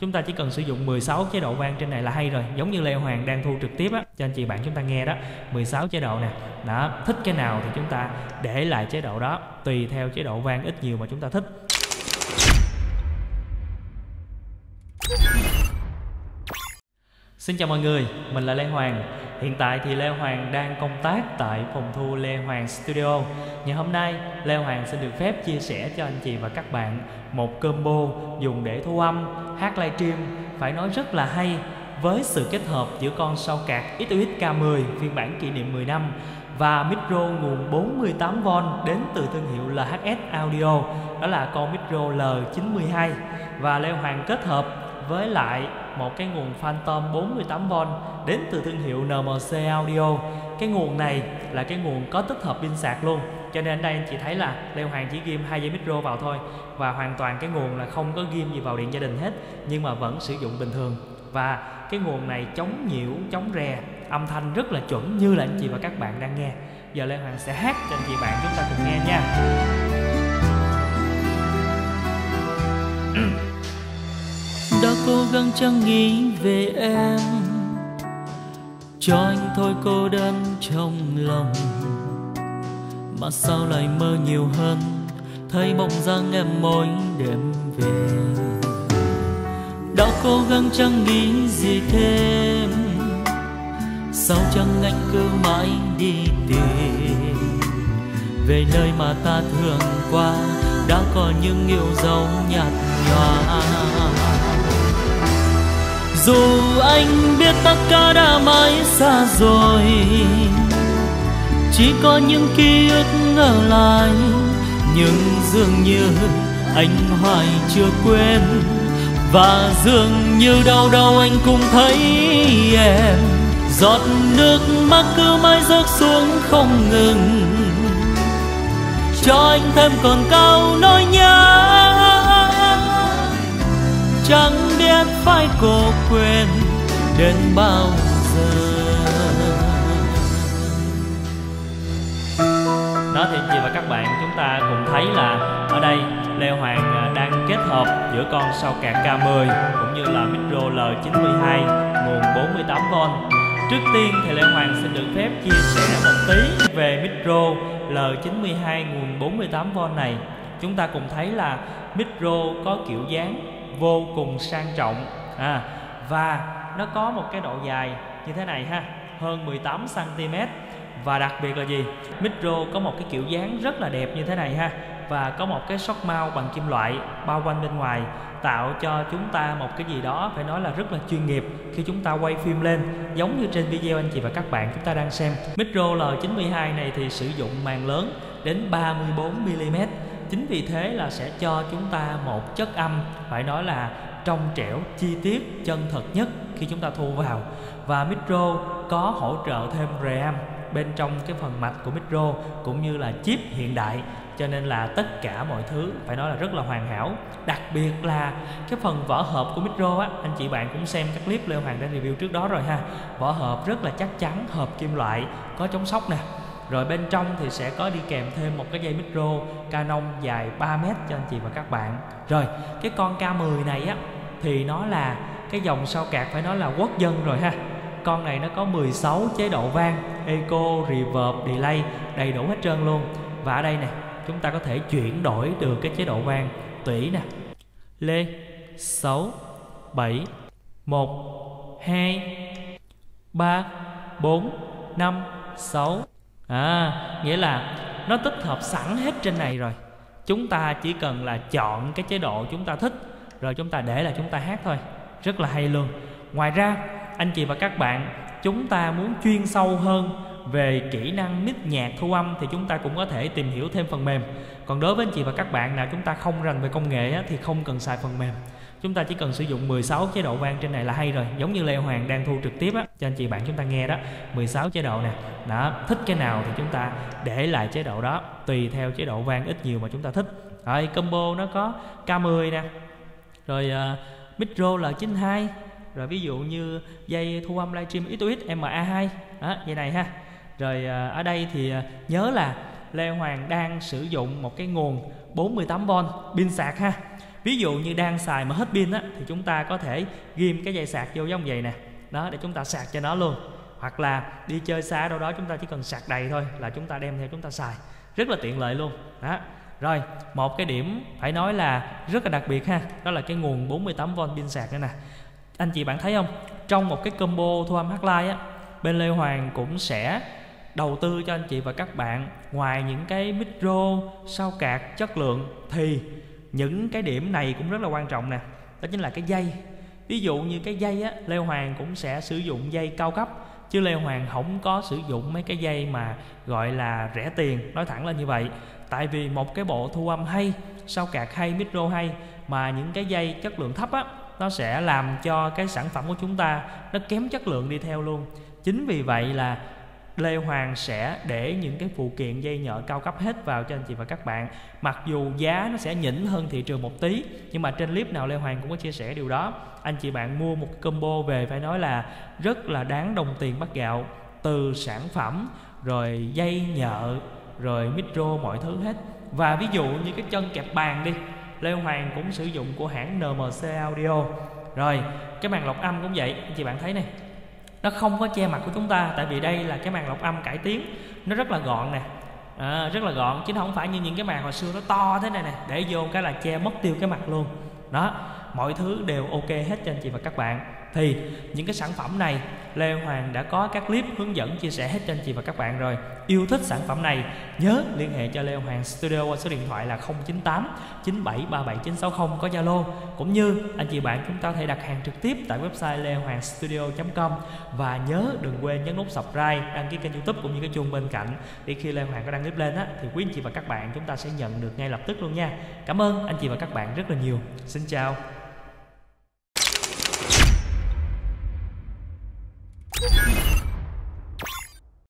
Chúng ta chỉ cần sử dụng 16 chế độ vang trên này là hay rồi. Giống như Lê Hoàng đang thu trực tiếp á, cho anh chị bạn chúng ta nghe đó, 16 chế độ nè. Đó, thích cái nào thì chúng ta để lại chế độ đó, tùy theo chế độ vang ít nhiều mà chúng ta thích. Xin chào mọi người, mình là Lê Hoàng. Hiện tại thì Lê Hoàng đang công tác tại phòng thu Lê Hoàng Studio. Ngày hôm nay, Lê Hoàng xin được phép chia sẻ cho anh chị và các bạn một combo dùng để thu âm, hát livestream phải nói rất là hay, với sự kết hợp giữa con sao cạc XUX K10 phiên bản kỷ niệm 10 năm và micro nguồn 48V đến từ thương hiệu LHS Audio, đó là con micro L92. Và Lê Hoàng kết hợp với lại một cái nguồn Phantom 48V đến từ thương hiệu NMC Audio. Cái nguồn này là cái nguồn có tích hợp pin sạc luôn, cho nên đây anh chị thấy là Lê Hoàng chỉ ghim 2 dây micro vào thôi, và hoàn toàn cái nguồn là không có ghim gì vào điện gia đình hết, nhưng mà vẫn sử dụng bình thường. Và cái nguồn này chống nhiễu, chống rè, âm thanh rất là chuẩn như là anh chị và các bạn đang nghe. Giờ Lê Hoàng sẽ hát cho anh chị bạn chúng ta cùng nghe nha. Đã cố gắng chẳng nghĩ về em, cho anh thôi cô đơn trong lòng, mà sao lại mơ nhiều hơn, thấy bóng dáng em mỗi đêm về. Đã cố gắng chẳng nghĩ gì thêm, sao chẳng anh cứ mãi đi tìm về nơi mà ta thường qua, đã có những yêu dấu nhạt nhòa. Dù anh biết tất cả đã mãi xa rồi, chỉ có những ký ức ở lại, nhưng dường như anh hoài chưa quên, và dường như đâu đâu anh cũng thấy em. Giọt nước mắt cứ mãi rớt xuống không ngừng, cho anh thêm còn cao nỗi nhớ. Chẳng biết phải cố quên đến bao giờ. Đó thì anh chị và các bạn chúng ta cùng thấy là ở đây Lê Hoàng đang kết hợp giữa con sao cạc K10 cũng như là micro L92 nguồn 48V. Trước tiên thì Lê Hoàng xin được phép chia sẻ một tí về micro L92 nguồn 48V này. Chúng ta cùng thấy là micro có kiểu dáng vô cùng sang trọng, và nó có một cái độ dài như thế này ha, hơn 18 cm. Và đặc biệt là gì? Micro có một cái kiểu dáng rất là đẹp như thế này ha, và có một cái shock mount bằng kim loại bao quanh bên ngoài, tạo cho chúng ta một cái gì đó phải nói là rất là chuyên nghiệp khi chúng ta quay phim lên, giống như trên video anh chị và các bạn chúng ta đang xem. Micro L92 này thì sử dụng màn lớn đến 34mm. Chính vì thế là sẽ cho chúng ta một chất âm phải nói là trong trẻo, chi tiết, chân thật nhất khi chúng ta thu vào. Và micro có hỗ trợ thêm reamp bên trong cái phần mạch của micro cũng như là chip hiện đại, cho nên là tất cả mọi thứ phải nói là rất là hoàn hảo. Đặc biệt là cái phần vỏ hộp của micro á, anh chị bạn cũng xem các clip Lê Hoàng đã review trước đó rồi ha. Vỏ hộp rất là chắc chắn, hộp kim loại, có chống sốc nè. Rồi bên trong thì sẽ có đi kèm thêm một cái dây micro Canon dài 3m cho anh chị và các bạn. Rồi cái con K10 này á thì nó là cái dòng sao cạc phải nói là quốc dân rồi ha. Con này nó có 16 chế độ vang, echo, reverb, delay, đầy đủ hết trơn luôn. Và ở đây nè, chúng ta có thể chuyển đổi được cái chế độ vang tùy nè. Lê 6 7 1 2 3 4 5 6. Nghĩa là nó tích hợp sẵn hết trên này rồi. Chúng ta chỉ cần là chọn cái chế độ chúng ta thích, rồi chúng ta để là chúng ta hát thôi. Rất là hay luôn. Ngoài ra, anh chị và các bạn chúng ta muốn chuyên sâu hơn về kỹ năng mix nhạc thu âm thì chúng ta cũng có thể tìm hiểu thêm phần mềm. Còn đối với anh chị và các bạn nào chúng ta không rành về công nghệ á, thì không cần xài phần mềm. Chúng ta chỉ cần sử dụng 16 chế độ vang trên này là hay rồi. Giống như Lê Hoàng đang thu trực tiếp á, cho anh chị bạn chúng ta nghe đó, 16 chế độ nè. Đó, thích cái nào thì chúng ta để lại chế độ đó, tùy theo chế độ vang ít nhiều mà chúng ta thích. Rồi combo nó có K10 nè, rồi micro L92, rồi ví dụ như dây thu âm livestream XUX MA2 đó, dây này ha. Rồi ở đây thì nhớ là Lê Hoàng đang sử dụng một cái nguồn 48V pin sạc ha. Ví dụ như đang xài mà hết pin á, thì chúng ta có thể ghim cái dây sạc vô giống vậy nè, đó, để chúng ta sạc cho nó luôn. Hoặc là đi chơi xa đâu đó chúng ta chỉ cần sạc đầy thôi là chúng ta đem theo chúng ta xài, rất là tiện lợi luôn đó. Rồi, một cái điểm phải nói là rất là đặc biệt ha, đó là cái nguồn 48V pin sạc nữa nè. Anh chị bạn thấy không, trong một cái combo thu âm H-Line á, bên Lê Hoàng cũng sẽ đầu tư cho anh chị và các bạn, ngoài những cái micro sao cạc chất lượng thì những cái điểm này cũng rất là quan trọng nè, đó chính là cái dây. Ví dụ như cái dây á, Lê Hoàng cũng sẽ sử dụng dây cao cấp, chứ Lê Hoàng không có sử dụng mấy cái dây mà gọi là rẻ tiền, nói thẳng là như vậy. Tại vì một cái bộ thu âm hay, sao cạc hay, micro hay mà những cái dây chất lượng thấp á, nó sẽ làm cho cái sản phẩm của chúng ta nó kém chất lượng đi theo luôn. Chính vì vậy là Lê Hoàng sẽ để những cái phụ kiện dây nhợ cao cấp hết vào cho anh chị và các bạn. Mặc dù giá nó sẽ nhỉnh hơn thị trường một tí, nhưng mà trên clip nào Lê Hoàng cũng có chia sẻ điều đó. Anh chị bạn mua một combo về phải nói là rất là đáng đồng tiền bát gạo. Từ sản phẩm, rồi dây nhợ, rồi micro, mọi thứ hết. Và ví dụ như cái chân kẹp bàn đi, Lê Hoàng cũng sử dụng của hãng NMC Audio. Rồi cái màn lọc âm cũng vậy, anh chị bạn thấy này, nó không có che mặt của chúng ta, tại vì đây là cái màn lọc âm cải tiến, nó rất là gọn nè, rất là gọn, chứ không phải như những cái màn hồi xưa nó to thế này nè, để vô cái là che mất tiêu cái mặt luôn. Đó, mọi thứ đều ok hết cho anh chị và các bạn. Thì những cái sản phẩm này Lê Hoàng đã có các clip hướng dẫn chia sẻ hết cho anh chị và các bạn rồi. Yêu thích sản phẩm này nhớ liên hệ cho Lê Hoàng Studio qua số điện thoại là 098 9737 960 có Zalo, cũng như anh chị bạn chúng ta có thể đặt hàng trực tiếp tại website lehhoàng.studio.com. Và nhớ đừng quên nhấn nút subscribe, đăng ký kênh YouTube cũng như cái chuông bên cạnh, để khi Lê Hoàng có đăng clip lên á, thì quý anh chị và các bạn chúng ta sẽ nhận được ngay lập tức luôn nha. Cảm ơn anh chị và các bạn rất là nhiều. Xin chào.